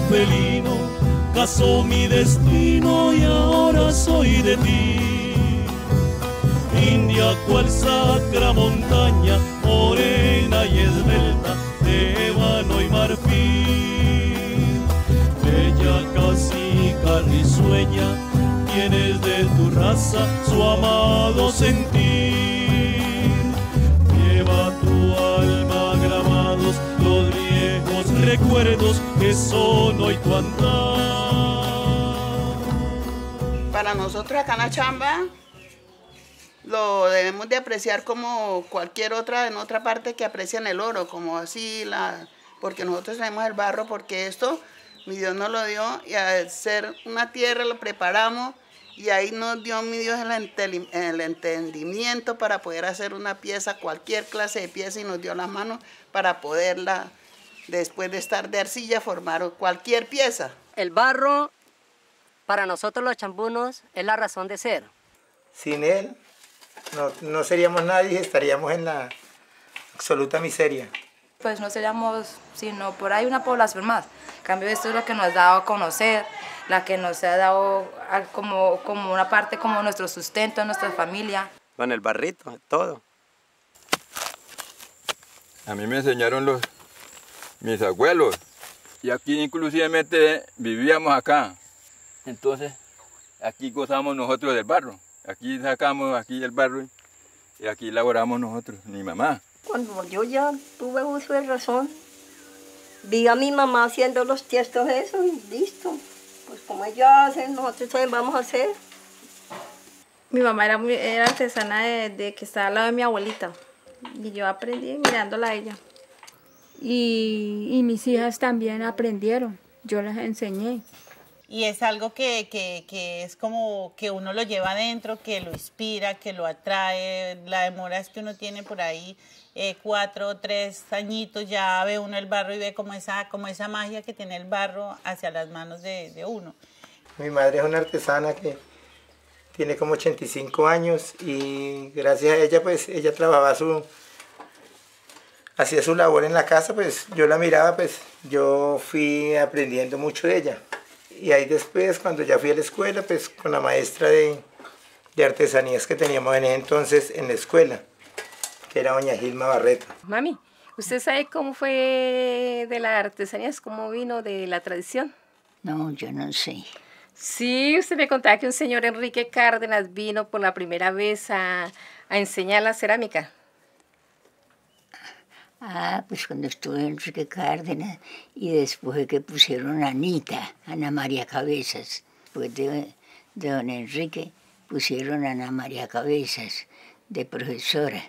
felino, casó mi destino y ahora soy de ti. India cual sacra montaña, morena y esbelta, de ébano y marfil. Bella cacica risueña, tienes de tu raza su amado sentir. Lleva tu alma grabados los viejos recuerdos que son hoy tu andar. Para nosotros acá en la chamba lo debemos de apreciar como cualquier otra en otra parte que aprecian el oro, como así, porque nosotros tenemos el barro, porque esto mi Dios nos lo dio y al ser una tierra lo preparamos y ahí nos dio mi Dios el entendimiento para poder hacer una pieza, cualquier clase de pieza, y nos dio las manos para poderla, después de estar de arcilla, formar cualquier pieza. El barro para nosotros los chambunos es la razón de ser. Sin él no seríamos nadie, estaríamos en la absoluta miseria. Pues no seríamos sino por ahí una población más. En cambio, esto es lo que nos ha dado a conocer, la que nos ha dado como una parte, como nuestro sustento, nuestra familia. Con el barrito, todo. A mí me enseñaron mis abuelos. Y aquí inclusivamente vivíamos acá. Entonces, aquí gozamos nosotros del barro. Aquí sacamos aquí el barro y aquí elaboramos nosotros, mi mamá. Cuando yo ya tuve uso de razón, vi a mi mamá haciendo los tiestos eso y listo. Pues como ella hace, nosotros también vamos a hacer. Mi mamá era artesana de que estaba al lado de mi abuelita. Y yo aprendí mirándola a ella. Y mis hijas también aprendieron, yo les enseñé. Y es algo que es como que uno lo lleva adentro, que lo inspira, que lo atrae. La demora es que uno tiene por ahí 4 o 3 añitos, ya ve uno el barro y ve como esa magia que tiene el barro hacia las manos de uno. Mi madre es una artesana que tiene como 85 años y gracias a ella, pues ella trabajaba hacía su labor en la casa, pues yo la miraba, pues yo fui aprendiendo mucho de ella. Y ahí después, cuando ya fui a la escuela, pues con la maestra de artesanías que teníamos en ese entonces en la escuela, que era doña Gilma Barreto. Mami, ¿usted sabe cómo fue de las artesanías, cómo vino de la tradición? No, yo no sé. Sí, usted me contaba que un señor Enrique Cárdenas vino por la primera vez a enseñar la cerámica. Ah, pues cuando estuve Enrique Cárdenas y después de que pusieron a Anita, Ana María Cabezas, después de don Enrique pusieron a Ana María Cabezas de profesora.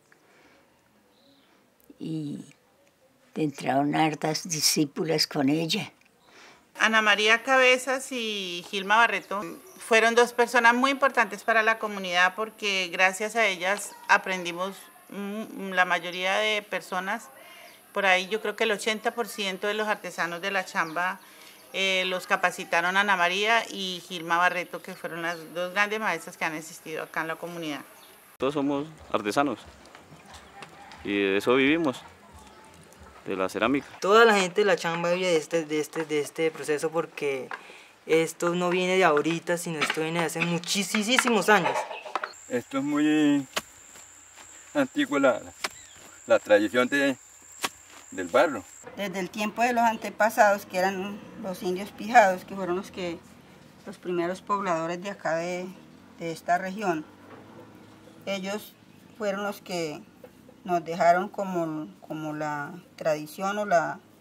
Y entraron hartas discípulas con ella. Ana María Cabezas y Gilma Barreto fueron 2 personas muy importantes para la comunidad porque gracias a ellas aprendimos la mayoría de personas. Por ahí yo creo que el 80% de los artesanos de la chamba los capacitaron Ana María y Gilma Barreto, que fueron las 2 grandes maestras que han existido acá en la comunidad. Todos somos artesanos y de eso vivimos, de la cerámica. Toda la gente de la chamba vive de este proceso porque esto no viene de ahorita, sino esto viene de hace muchísimos años. Esto es muy antiguo, la tradición del barro. Desde el tiempo de los antepasados, que eran los indios pijados, que fueron los primeros pobladores de acá de esta región, ellos fueron los que nos dejaron como la tradición o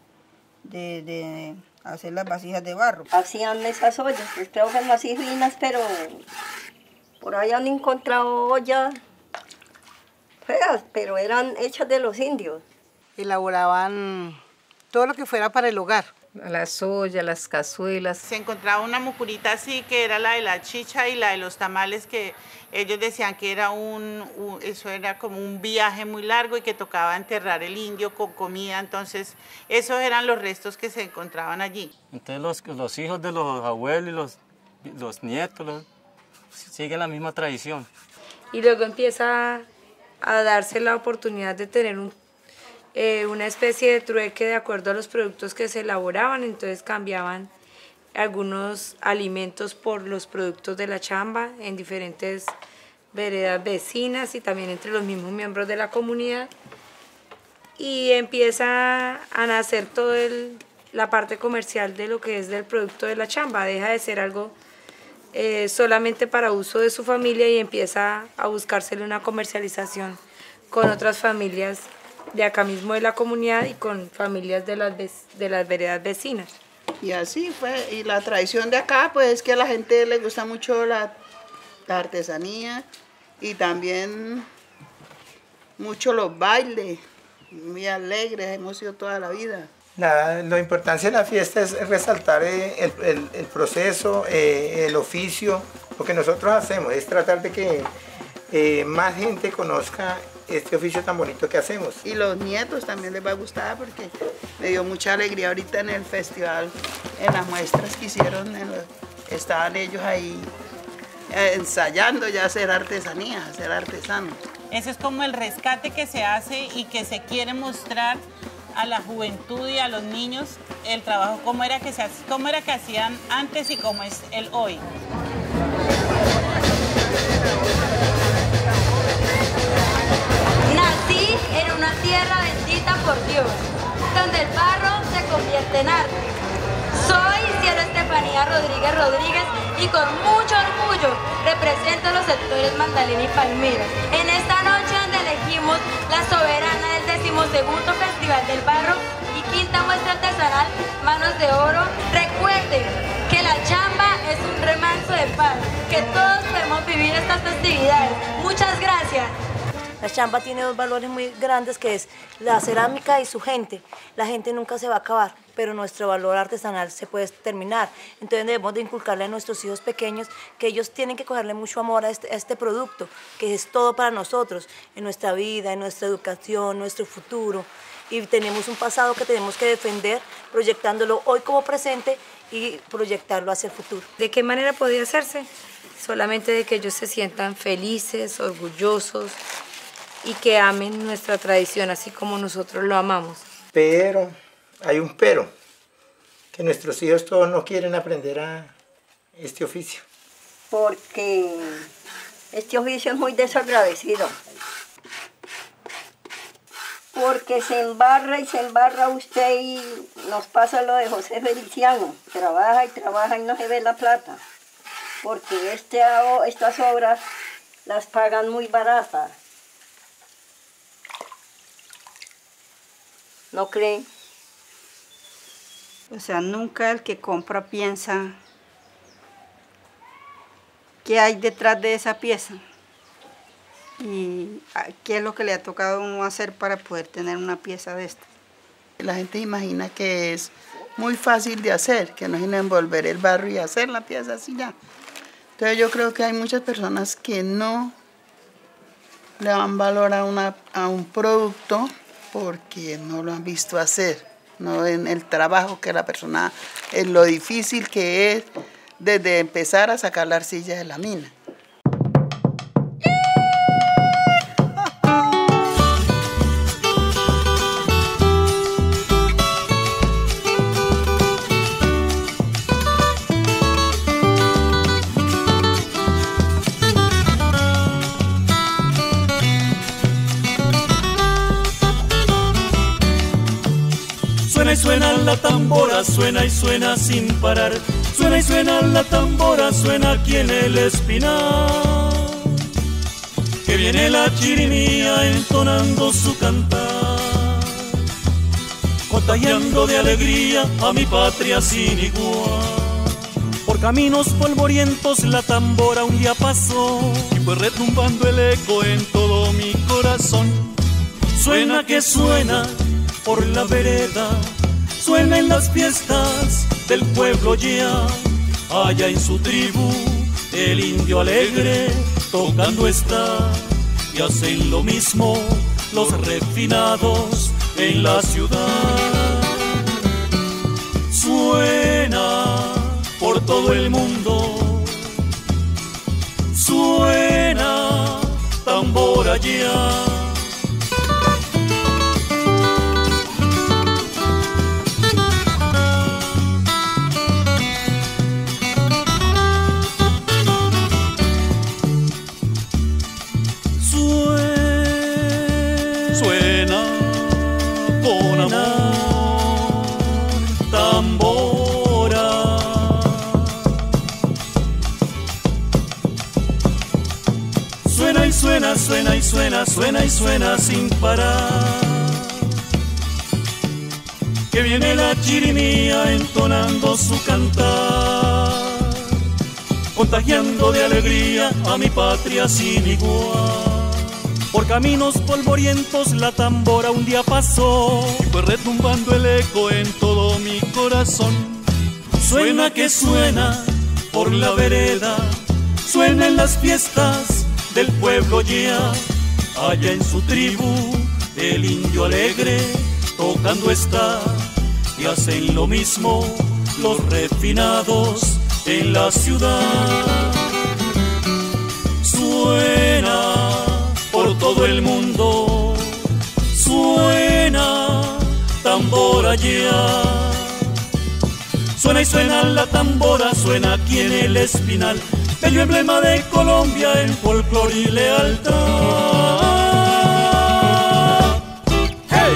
de hacer las vasijas de barro. Hacían esas ollas, pues creo que más finas, pero por ahí han encontrado ollas feas, pero eran hechas de los indios. Elaboraban todo lo que fuera para el hogar. Las ollas, las cazuelas. Se encontraba una mucurita así, que era la de la chicha y la de los tamales, que ellos decían que era eso era como un viaje muy largo y que tocaba enterrar el indio con comida. Entonces, esos eran los restos que se encontraban allí. Entonces, los hijos de los abuelos y los nietos siguen la misma tradición. Y luego empieza a darse la oportunidad de tener una especie de trueque de acuerdo a los productos que se elaboraban, entonces cambiaban algunos alimentos por los productos de la chamba en diferentes veredas vecinas y también entre los mismos miembros de la comunidad, y empieza a nacer toda la parte comercial de lo que es del producto de la chamba. Deja de ser algo solamente para uso de su familia y empieza a buscársele una comercialización con otras familias de acá mismo de la comunidad y con familias de las veredas vecinas. Y así fue, y la tradición de acá pues es que a la gente le gusta mucho la artesanía y también mucho los bailes, muy alegres, hemos sido toda la vida. Nada, la importancia de la fiesta es resaltar el proceso, el oficio. Lo que nosotros hacemos es tratar de que más gente conozca este oficio tan bonito que hacemos. Y los nietos también les va a gustar porque me dio mucha alegría ahorita en el festival, en las muestras que hicieron, estaban ellos ahí ensayando ya hacer artesanía, hacer artesanos. Ese es como el rescate que se hace y que se quiere mostrar a la juventud y a los niños el trabajo, cómo era que hacían antes y cómo es el hoy. Nací en una tierra bendita por Dios, donde el barro se convierte en arte. Soy Cielo Estefanía Rodríguez Rodríguez y con mucho orgullo represento los sectores Magdalena y Palmira. En esta noche donde elegimos la soberana del 12º Festival del Barro y quinta muestra artesanal Manos de Oro, recuerden que la chamba es un remanso de paz, que todos podemos vivir estas festividades. Muchas gracias. La chamba tiene dos valores muy grandes, que es la cerámica y su gente. La gente nunca se va a acabar, pero nuestro valor artesanal se puede terminar. Entonces debemos de inculcarle a nuestros hijos pequeños que ellos tienen que cogerle mucho amor a este producto, que es todo para nosotros, en nuestra vida, en nuestra educación, nuestro futuro. Y tenemos un pasado que tenemos que defender, proyectándolo hoy como presente y proyectarlo hacia el futuro. ¿De qué manera podía hacerse? Solamente de que ellos se sientan felices, orgullosos, y que amen nuestra tradición así como nosotros lo amamos. Pero, hay un pero, que nuestros hijos todos no quieren aprender a este oficio. Porque este oficio es muy desagradecido. Porque se embarra usted y nos pasa lo de José Feliciano. Trabaja y no se ve la plata. Porque estas obras las pagan muy baratas. ¿No creen? O sea, nunca el que compra piensa qué hay detrás de esa pieza y qué es lo que le ha tocado a uno hacer para poder tener una pieza de esta. La gente imagina que es muy fácil de hacer, que no es envolver el barro y hacer la pieza así ya. Entonces yo creo que hay muchas personas que no le dan valor a un producto porque no lo han visto hacer, no ven el trabajo que la persona, lo difícil que es desde empezar a sacar la arcilla de la mina. Suena y suena la tambora, suena y suena sin parar. Suena y suena la tambora, suena aquí en el Espinar. Que viene la chirimía entonando su cantar, contagiando de alegría a mi patria sin igual. Por caminos polvorientos la tambora un día pasó y fue retumbando el eco en todo mi corazón. Suena que suena por la vereda, suena en las fiestas del pueblo ya, allá en su tribu el indio alegre tocando está, y hacen lo mismo los refinados en la ciudad. Suena por todo el mundo, suena tambor allá. Suena con amor, tambora. Suena y suena, suena y suena, suena y suena sin parar. Que viene la chirimía entonando su cantar, contagiando de alegría a mi patria sin igual. Por caminos polvorientos la tambora un día pasó, y fue retumbando el eco en todo mi corazón. Suena que suena por la vereda, suena en las fiestas del pueblo ya. Allá en su tribu el indio alegre tocando está, y hacen lo mismo los refinados en la ciudad. Suena por todo el mundo, suena tambora allá. Suena y suena la tambora, suena aquí en el Espinal, bello emblema de Colombia en folclor y lealtad. ¡Hey!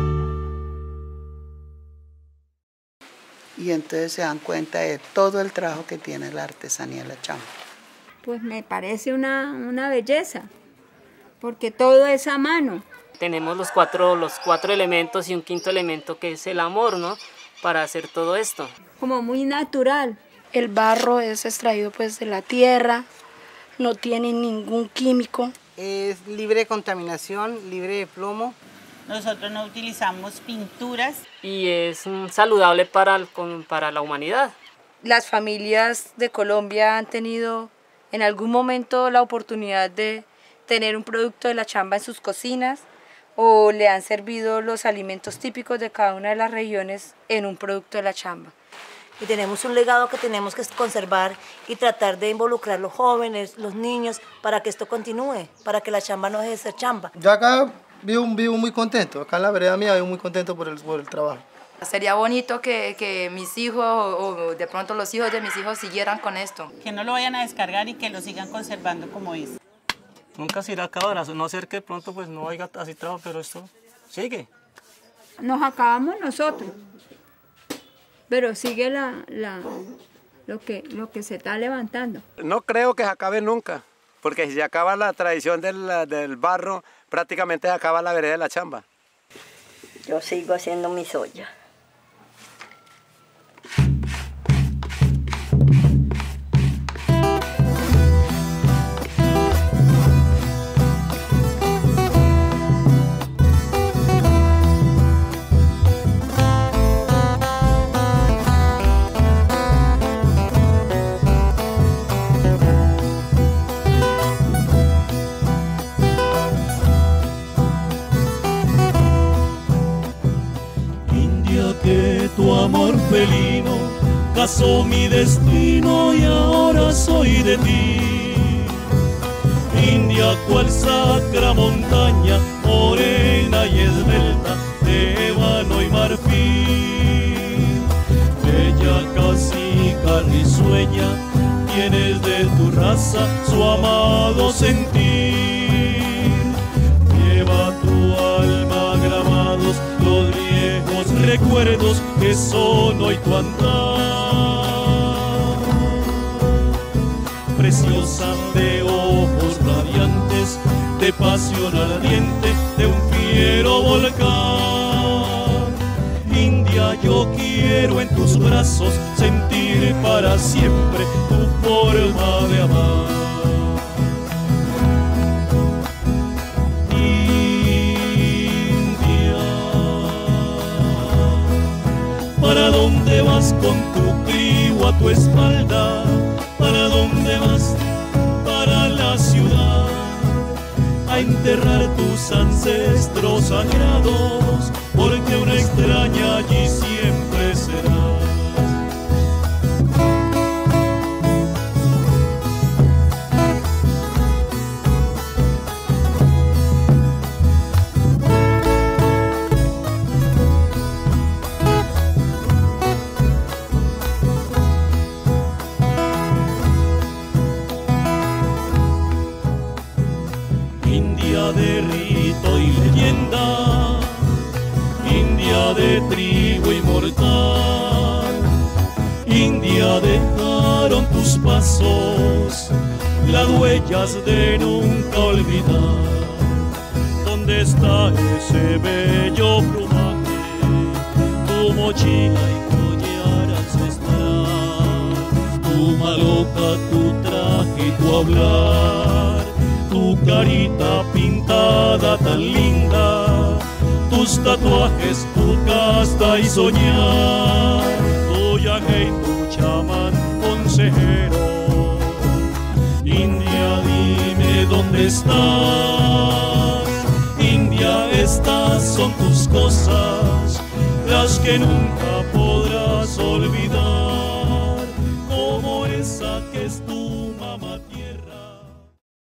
Y entonces se dan cuenta de todo el trabajo que tiene la artesanía de la chamba. Pues me parece una belleza, porque todo es a mano. Tenemos los cuatro elementos y un quinto elemento que es el amor, ¿no? Para hacer todo esto. Como muy natural. El barro es extraído pues de la tierra, no tiene ningún químico. Es libre de contaminación, libre de plomo. Nosotros no utilizamos pinturas. Y es saludable para la humanidad. Las familias de Colombia han tenido en algún momento la oportunidad de tener un producto de la chamba en sus cocinas, o le han servido los alimentos típicos de cada una de las regiones en un producto de la chamba. Y tenemos un legado que tenemos que conservar y tratar de involucrar a los jóvenes, los niños, para que esto continúe, para que la chamba no deje de ser chamba. Yo acá vivo muy contento, acá en la vereda mía vivo muy contento por el trabajo. Sería bonito que mis hijos o de pronto los hijos de mis hijos siguieran con esto. Que no lo vayan a descargar y que lo sigan conservando como es. Nunca se irá a acabar, a no ser que pronto pues no haya así trabajo, pero esto sigue. Nos acabamos nosotros, pero sigue lo que se está levantando. No creo que se acabe nunca, porque si se acaba la tradición del barro, prácticamente se acaba la vereda de la chamba. Yo sigo haciendo mis ollas. Que tu amor felino casó mi destino y ahora soy de ti. India cual sacra montaña, morena y esbelta, de ébano y marfil. Bella cacica risueña, tienes de tu raza su amado sentir. Lleva tu alma grabados los viejos recuerdos que son hoy tu andar. Preciosa de ojos radiantes, de pasión ardiente, de un fiero volcán. India, yo quiero en tus brazos sentir para siempre tu forma de amar. ¿Para dónde vas con tu crío a tu espalda? ¿Para dónde vas? Para la ciudad, a enterrar tus ancestros sagrados, porque una extraña allí siempre serás. De rito y leyenda, de trigo inmortal. India, dejaron tus pasos las huellas de nunca olvidar. ¿Dónde está ese bello plumaje, tu mochila y collar ancestral, tu maloca, tu traje y tu hablar, tu carita pintada tan linda, tus tatuajes, tu casta y soñar, tu yaje y tu chamán consejero? India, dime dónde estás. India, estas son tus cosas, las que nunca podrás olvidar.